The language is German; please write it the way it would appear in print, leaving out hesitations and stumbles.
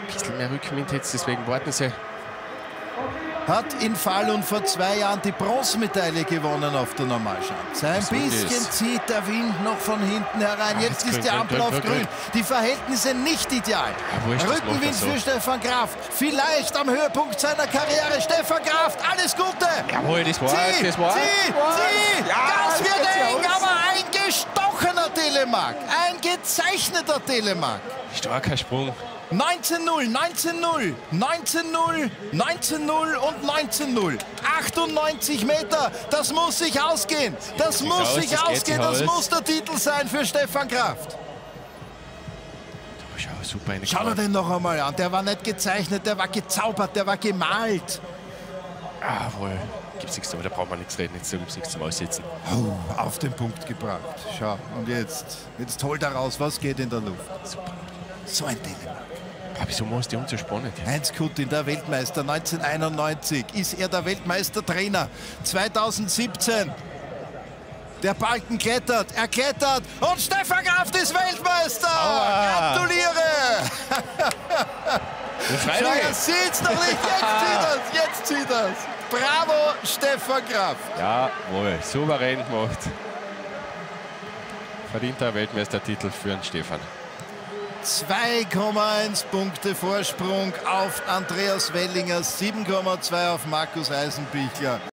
bisschen mehr Rückenwind jetzt, deswegen warten sie. Hat in Falun vor 2 Jahren die Bronzemedaille gewonnen auf der Normalschanze. Ein bisschen zieht der Wind noch von hinten herein. Jetzt ist die Ampel auf grün. Die Verhältnisse nicht ideal. Rückenwind für Stefan Kraft. Vielleicht am Höhepunkt seiner Karriere. Stefan Kraft, alles Gute. Jawohl, das war Zieh! Ja, Das wird eng, aber ein gestochener Telemark. Ein gezeichneter Telemark. Starker Sprung. 19-0, 19-0, 19-0, 19-0 und 19-0. 98 Meter, das muss sich ausgehen. Das muss sich ausgehen, das muss der Titel sein für Stefan Kraft. Schau, super. Schau dir den noch einmal an, der war nicht gezeichnet, der war gezaubert, der war gemalt. Jawohl, gibt's nichts, aber da braucht man nichts reden, jetzt gibt's nichts zum Aussitzen. Auf den Punkt gebracht, schau. Und jetzt holt er raus, was geht in der Luft. Super. So ein Telemark. Wieso muss die so spannend? Heinz Kuttin, der Weltmeister 1991, ist er der Weltmeistertrainer 2017. Der Balken klettert, er klettert und Stefan Kraft ist Weltmeister! Gratuliere! Schau, er sieht's noch nicht, jetzt sieht er's! Bravo, Stefan Kraft! Jawohl, souverän gemacht. Verdienter Weltmeistertitel für den Stefan. 2,1 Punkte Vorsprung auf Andreas Wellinger, 7,2 auf Markus Eisenbichler.